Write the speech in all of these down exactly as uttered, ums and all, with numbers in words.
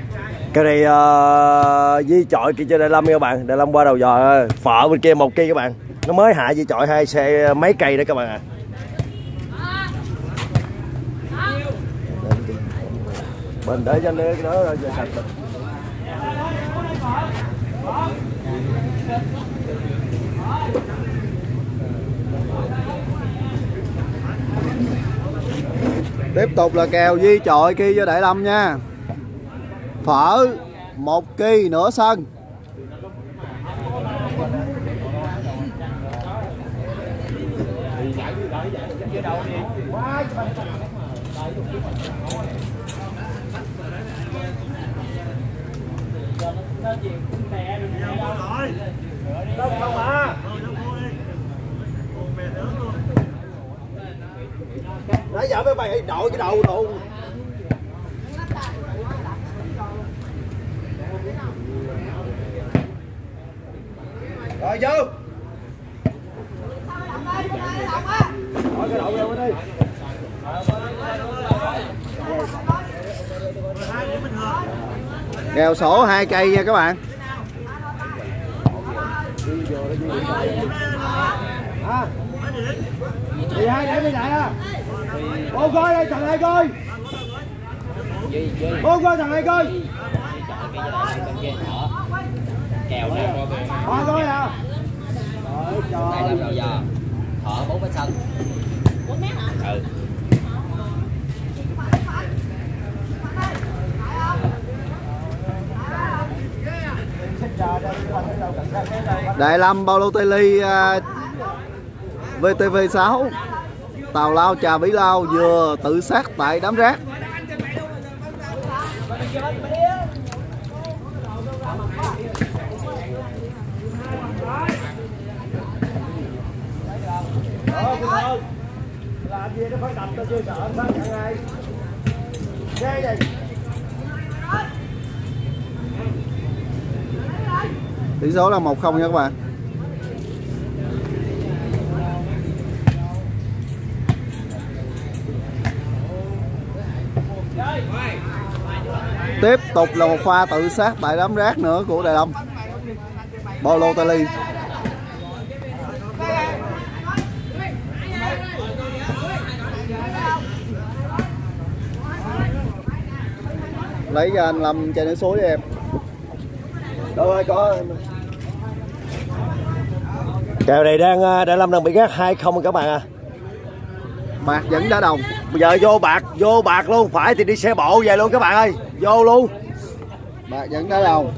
Cái này uh, di chọi kia cho Đại Lâm các bạn. Đại Lâm qua đầu giò phở bên kia một cây các bạn. Nó mới hạ di chọi hai xe mấy cây đó các bạn à. Mình để cho cái đó rồi giờ sạch mình. Tiếp tục là kèo di chọi kia cho Đại Lâm nha. Phở một kỳ nửa sân. Nãy giờ mấy mày đội cái đầu đồ. Rồi vô. Hỏi cái đậu vô đi. Kèo sổ hai cây nha các bạn. À. Thì hai để bên này à. Cô coi đây thằng hai coi. Cô coi thằng hai coi. Kèo nè. Hoa coi à. Đây làm đầu giờ. Thở bốn cái sân. bốn mét hả? Ừ. Đại Lâm Balotelli uh, vê tê vê sáu. Tào lao Trà Vĩ Lao vừa tự sát tại đám rác. Làm gì nó phải đập tao chưa sợ nó chẳng ai. Nghe gì? Tỷ số là một không nha các bạn. Tiếp tục là một pha tự sát tại đám rác nữa của Đại Lâm Balotelli. Lấy ra anh Lâm chạy đến số với em. Đâu ơi có. Kèo này đang Đại Lâm đang bị gác hai không các bạn à. Bạc vẫn đá đồng. Bây giờ vô bạc, vô bạc luôn, phải thì đi xe bộ về luôn các bạn ơi. Vô luôn. Bạc vẫn đá đồng.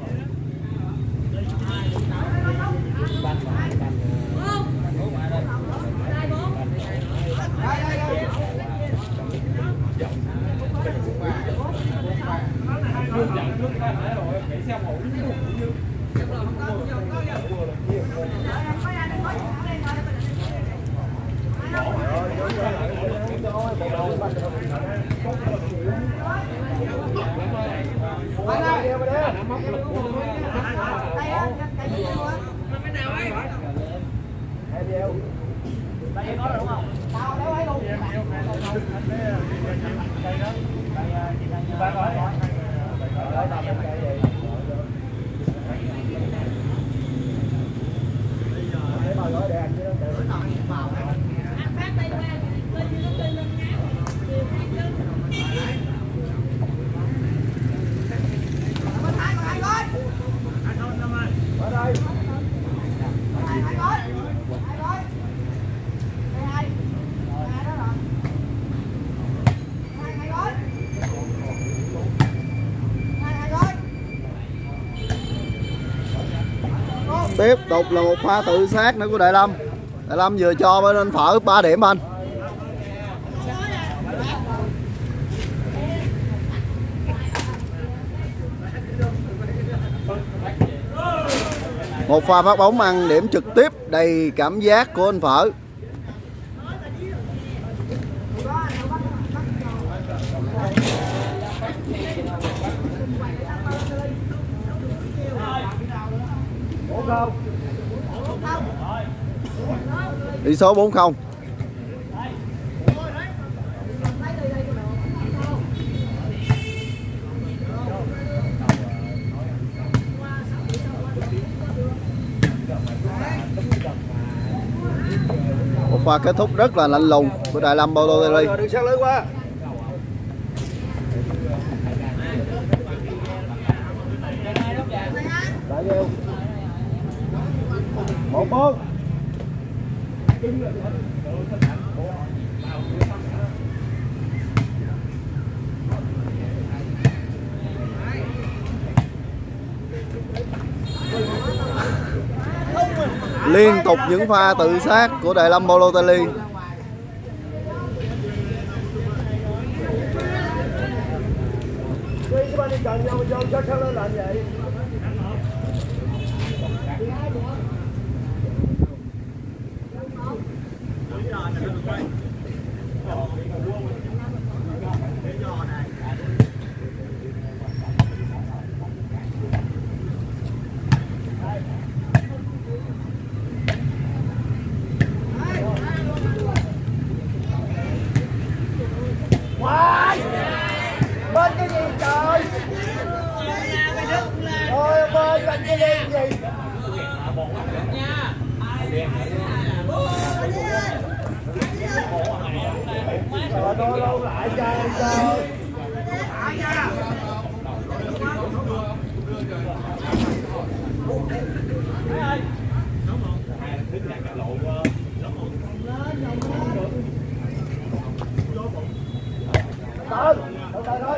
Tiếp tục là một pha tự sát nữa của Đại Lâm. Đại Lâm vừa cho bên anh Phở ba điểm anh. Một pha phát bóng ăn điểm trực tiếp đầy cảm giác của anh Phở. Tỷ số bốn không. pha kết thúc rất là lạnh lùng của Đại Lâm Balotelli. Đừng sát lưới quá. Một bốn. Liên tục những pha tự sát của Đại Lâm Balotelli. Bên cái gì trời? Ôi bên bên cái gì? Rồi tôi lâu lại chơi chơi. Thôi, thôi thôi.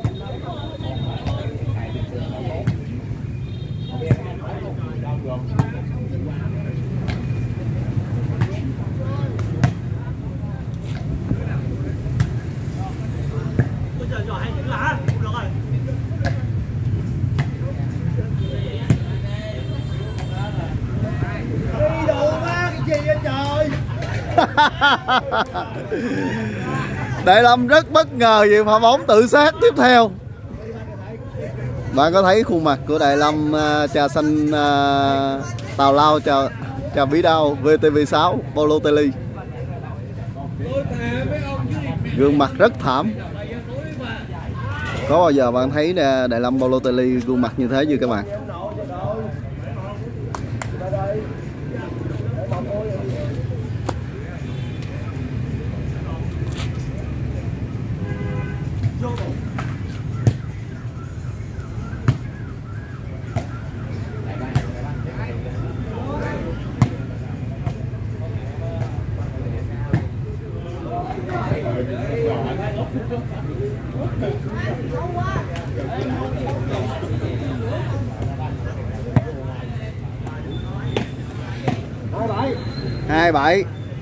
Đi đồ má cái gì vậy trời? Đại Lâm rất bất ngờ vì pha bóng tự sát tiếp theo. Bạn có thấy khuôn mặt của Đại Lâm uh, trà xanh uh, tào lao trà trà bí đao vê tê vê sáu Balotelli. Gương mặt rất thảm. Có bao giờ bạn thấy Đại Lâm Balotelli gương mặt như thế chưa các bạn? hai bảy.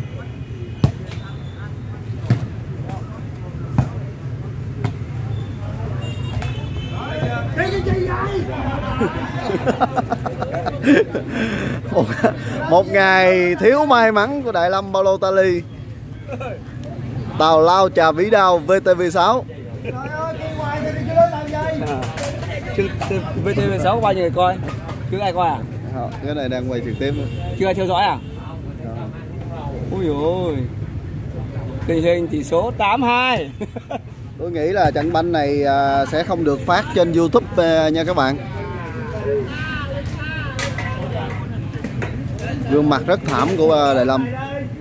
một, một ngày thiếu may mắn của Đại Lâm Balotelli. Tào lao trà vĩ đao vê tê vê sáu. vê tê vê sáu có bao nhiêu người coi? Chưa ai coi à? Cái này đang quay trực tiếp. Chưa ai theo dõi à? Ôi ôi. Tình hình tỷ số tám hai. Tôi nghĩ là trận banh này sẽ không được phát trên YouTube nha các bạn. Gương mặt rất thảm của Đại Lâm.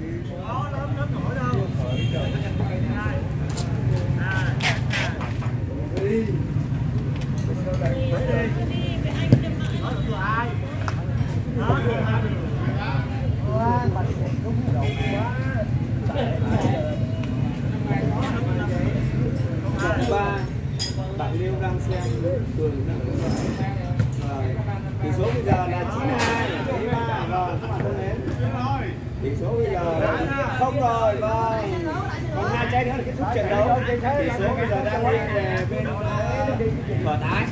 Bạn Liêu đang xem Cường tỷ số bây giờ là chín hai với ba rồi các bạn thân mến. Tỷ số bây giờ không rồi vâng. Còn hai trái nữa là kết thúc trận đấu. Tỷ số bây giờ đang đi về bên bờ tái.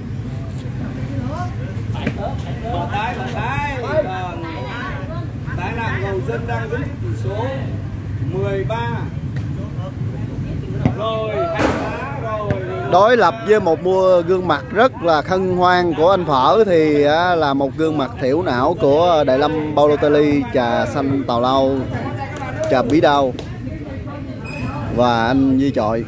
Bờ tái bờ tái vâng. Tái Nạm Cầu Dân đang dẫn tỷ số mười ba. Rồi hai đá rồi. Đối lập với một mua gương mặt rất là hân hoan của anh Phở thì là một gương mặt thiểu não của Đại Lâm Balotelli trà xanh tào lao trà bí đao và anh Di Chọi.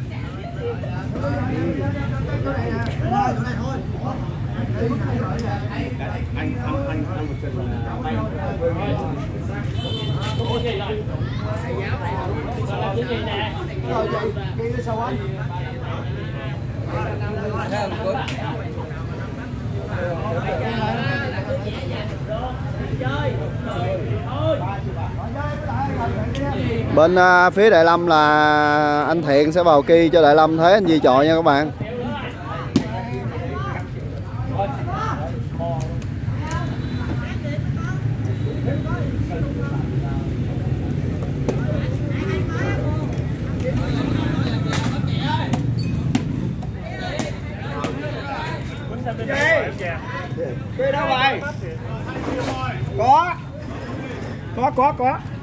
Anh anh anh anh một trận bay. Bên uh, phía Đại Lâm là anh Thiện sẽ vào ki cho Đại Lâm thế anh Di chọi nha các bạn. Cái đâu vậy? Có. Có có có.